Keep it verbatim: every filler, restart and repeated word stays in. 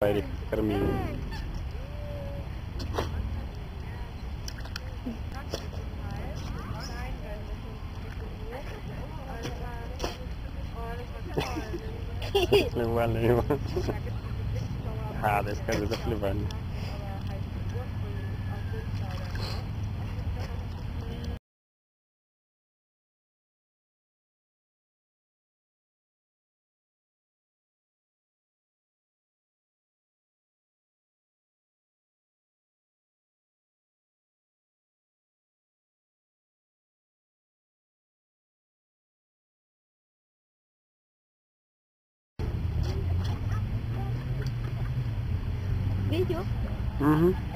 Vai termina. Levando aí, mano. Ah, desse caso tá levando. Vídeo? Uhum.